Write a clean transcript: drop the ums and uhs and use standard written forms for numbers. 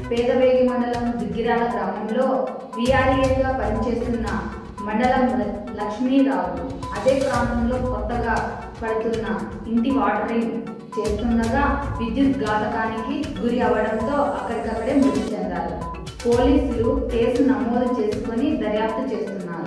పేదవేగి మండలం దుగ్గిరాల గ్రామంలో విఆర్ఏగా పనిచేస్తున్న మండలం లక్ష్మీరావు అదే ప్రాంతంలో కొత్తగా పడుతున్న ఇంటి వాటరింగ్ చేస్తుండగా విద్యుత్ ఘాతకానికి గురి అవ్వడంతో అక్కడికక్కడే మృతి చెందారు. పోలీసులు కేసు నమోదు చేసుకుని దర్యాప్తు చేస్తున్నారు.